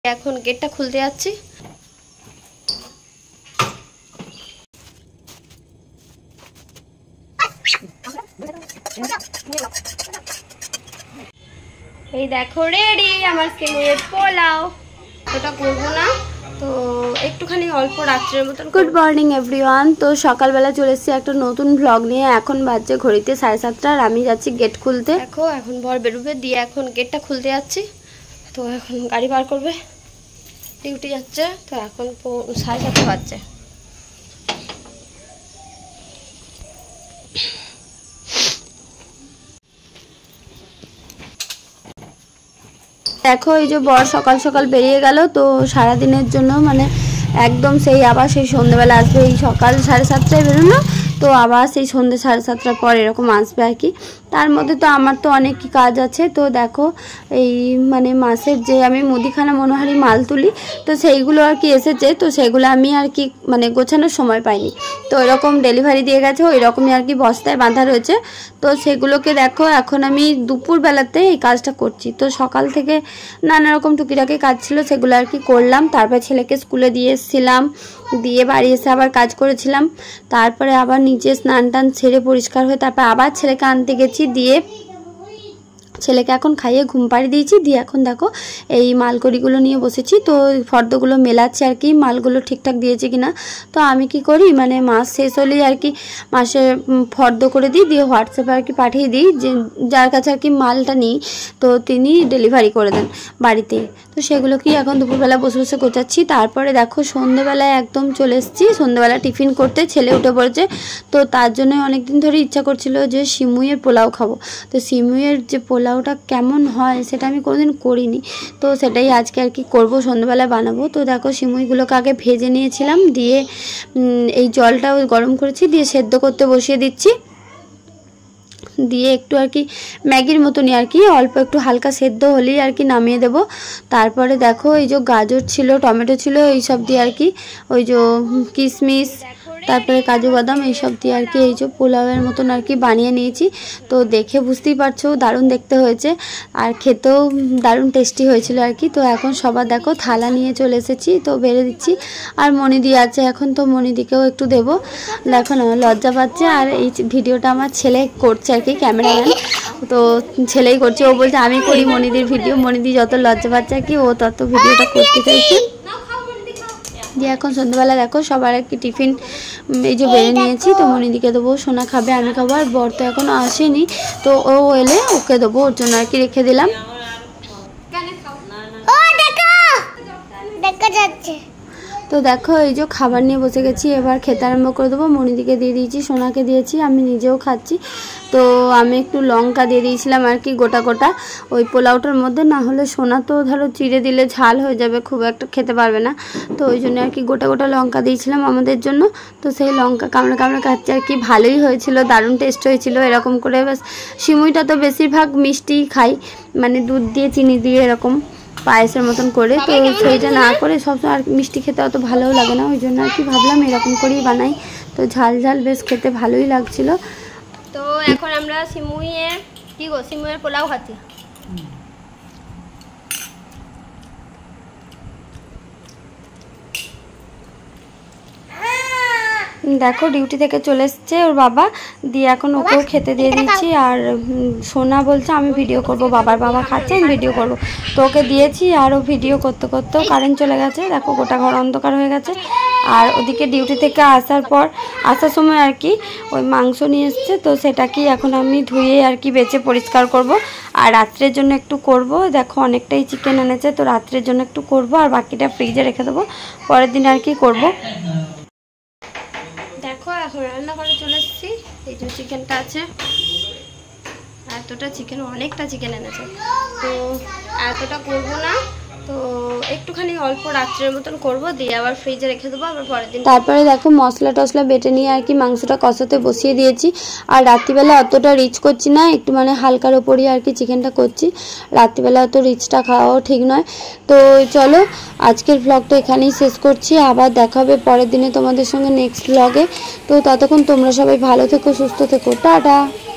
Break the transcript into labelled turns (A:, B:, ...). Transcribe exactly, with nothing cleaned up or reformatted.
A: এখন গেটটা খুলতে যাচ্ছি। এই দেখো রেডি আমার সিমুয়ের পোলাও। ওটা করবো না তো একটুখানি অল্প রাত্রের মতন। Good morning everyone. তো সকালবেলা চলে এসেছি একটা নতুন ব্লগ নিয়ে। এখন বাজছে ঘড়িতে সাড়ে সাতটা আর আমি যাচ্ছি গেট খুলতে। দেখো এখন বর বেরোবে, দিয়ে এখন গেটটা খুলতে যাচ্ছি। তো এখন গাড়ি বার করবে, ডিউটি যাচ্ছে। তো এখন সাড়ে সাতটা বাজছে। দেখো এই যে বর সকাল সকাল বেরিয়ে গেল। তো সারাদিনের জন্য মানে একদম সেই আবার সেই সন্ধ্যেবেলা আসবে। এই সকাল সাড়ে সাতটায় বেরোলো, তো আবার সেই সন্ধ্যে সাড়ে সাতটার পর এরকম আসবে আর কি। তার মধ্যে তো আমার তো অনেক কাজ আছে। তো দেখো এই মানে মাসের যে আমি মুদিখানা মনোহারি মাল তুলি, তো সেইগুলো আর কি এসেছে। তো সেগুলো আমি আর কি মানে গোছানোর সময় পাইনি। তো এরকম ডেলিভারি দিয়ে গেছে, ওই রকমই আর কি বস্তায় বাঁধা রয়েছে। তো সেগুলোকে দেখো এখন আমি দুপুরবেলাতে এই কাজটা করছি। তো সকাল থেকে নানা রকম টুকিটাকি কাজ ছিল, সেগুলো আর কি করলাম। তারপর ছেলেকে স্কুলে দিয়ে এসেছিলাম, দিয়ে বাড়ি এসে আবার কাজ করেছিলাম। তারপরে আবার নিচে স্নান টান ছেড়ে পরিষ্কার হয়ে তারপর আবার ছেলেকে আনতে গেছি। দিয়ে ছেলেকে এখন খাইয়ে ঘুম পাড়িয়ে দিয়েছি। দিয়ে এখন দেখো এই মালকড়িগুলো নিয়ে বসেছি। তো ফর্দগুলো মেলাচ্ছি আর কি, মালগুলো ঠিকঠাক দিয়েছে কিনা। তো আমি কি করি মানে মাস শেষ হলেই আর কি মাসে ফর্দ করে দিই, দিয়ে হোয়াটসঅ্যাপে আর কি পাঠিয়ে দিই যে যার কাছে আর কি মালটা নিই, তো তিনি ডেলিভারি করে দেন বাড়িতে। তো সেগুলো কি এখন দুপুরবেলা বসে বসে গোছাচ্ছি। তারপরে দেখো সন্ধ্যেবেলায় একদম চলে এসেছি সন্ধ্যেবেলা টিফিন করতে। ছেলে উঠে পড়েছে, তো তার জন্য অনেকদিন ধরে ইচ্ছা করছিল যে সিমুইয়ের পোলাও খাবো। তো সিমুইয়ের যে পোলাওটা কেমন হয় সেটা আমি কোনোদিন করিনি, তো সেটাই আজকে আর কি করবো, সন্ধ্যেবেলায় বানাবো। তো দেখো সিমুইগুলোকে আগে ভেজে নিয়েছিলাম, দিয়ে এই জলটাও গরম করেছি, দিয়ে সেদ্ধ করতে বসিয়ে দিচ্ছি। দিয়ে একটু আর কি ম্যাগির মতনই আর কি অল্প একটু হালকা সেদ্ধ হলেই আর কি নামিয়ে দেব। তারপরে দেখো এই যে গাজর ছিল, টমেটো ছিল, এইসব দিয়ে আর কি ওই যে কিশমিশ তারপরে কাজু বাদাম এইসব দিয়ে আর কি এই যে পোলাওয়ের মতন আর কি বানিয়ে নিয়েছি। তো দেখে বুঝতেই পারছো দারুণ দেখতে হয়েছে আর খেতেও দারুণ টেস্টি হয়েছিল আর কি। তো এখন সবার দেখো থালা নিয়ে চলে এসেছি, তো বেড়ে দিচ্ছি। আর মনিদি আছে এখন, তো মনিদিকেও একটু দেবো। দেখো না লজ্জা পাচ্ছে। আর এই ভিডিওটা আমার ছেলে করছে আর কি, ক্যামেরাম্যান, তো ছেলেই করছে। ও বলছে আমি করি মনিদির ভিডিও। মনিদি যত লজ্জা পাচ্ছে আর কি ও তত ভিডিওটা করতে চাইছে। দিয়ে এখন সন্ধ্যাবেলা দেখো সবার আর কি টিফিন এই যে বেড়ে নিয়েছি। তো মনিদিকে দেবো, সোনা খাবে, আমি খাবো। আর বর তো এখন আসেনি, তো ও এলে ওকে দেবো, ওর জন্য আর কি রেখে দিলাম। তো দেখো এই যে খাবার নিয়ে বসে গেছি, এবার খেতে আরম্ভ করে দেবো। মনিদিকে দিয়ে দিয়েছি, সোনাকে দিয়েছি, আমি নিজেও খাচ্ছি। তো আমি একটু লঙ্কা দিয়ে দিয়েছিলাম আর কি গোটা গোটা ওই পোলাওটার মধ্যে, না হলে সোনা তো ধরো চিড়ে দিলে ঝাল হয়ে যাবে, খুব একটা খেতে পারবে না। তো ওই জন্য আর কি গোটা গোটা লঙ্কা দিয়েছিলাম আমাদের জন্য। তো সেই লঙ্কা কামড়ে কামড়ে খাচ্ছে আর কি, ভালোই হয়েছিল, দারুণ টেস্ট হয়েছিল। এরকম করে বাস সিমুইটা তো বেশিরভাগ মিষ্টি খাই, মানে দুধ দিয়ে চিনি দিয়ে এরকম পায়েসের মতন করে। তো সেইটা না করে সবসময় আর মিষ্টি খেতে অত ভালোও লাগে না, ওই জন্য আর কি ভাবলাম এরকম করেই বানাই। তো ঝাল ঝাল বেশ খেতে ভালোই লাগছিল। তো এখন আমরা সিমুইয়ের কি গো সিমুইয়ের পোলাও খাচ্ছি। দেখো ডিউটি থেকে চলে এসছে ওর বাবা, দিয়ে এখন ওকেও খেতে দিয়ে দিচ্ছি। আর সোনা বলছে আমি ভিডিও করব, বাবার বাবা খাচ্ছে আমি ভিডিও করব। তো ওকে দিয়েছি, আর ও ভিডিও করতে করতেও কারেন্ট চলে গেছে। দেখো গোটা ঘর অন্ধকার হয়ে গেছে। আর ওদিকে ডিউটি থেকে আসার পর আসার সময় আর কি ওই মাংস নিয়ে এসছে, তো সেটাকেই এখন আমি ধুয়ে আর কি বেছে পরিষ্কার করব। আর রাত্রের জন্য একটু করব। দেখো অনেকটাই চিকেন এনেছে, তো রাত্রের জন্য একটু করব আর বাকিটা ফ্রিজে রেখে দেবো, পরের দিন আর কি করব। দেখো এখন রান্না করে চলে এসেছি। এই যে চিকেনটা আছে, এতটা চিকেন, অনেকটা চিকেন এনেছে। তো এতটা করবো না, তো একটুখানি অল্প রাত্রের মতন করব, দিয়ে আবার ফ্রিজে রেখে দেবো আবার পরের দিন। তারপরে দেখো মশলা টশলা বেটে নিয়ে আর কি মাংসটা কষাতে বসিয়ে দিয়েছি। আর রাত্রিবেলা অতটা রিচ করছি না, একটু মানে হালকার ওপরই আর কি চিকেনটা করছি। রাত্রিবেলা অত রিচটা খাওয়াও ঠিক নয়। তো চলো আজকের ভ্লগটা এখানেই শেষ করছি, আবার দেখা হবে পরের দিনে তোমাদের সঙ্গে নেক্সট ভ্লগে। তো ততক্ষণ তোমরা সবাই ভালো থেকো, সুস্থ থেকো, টাটা।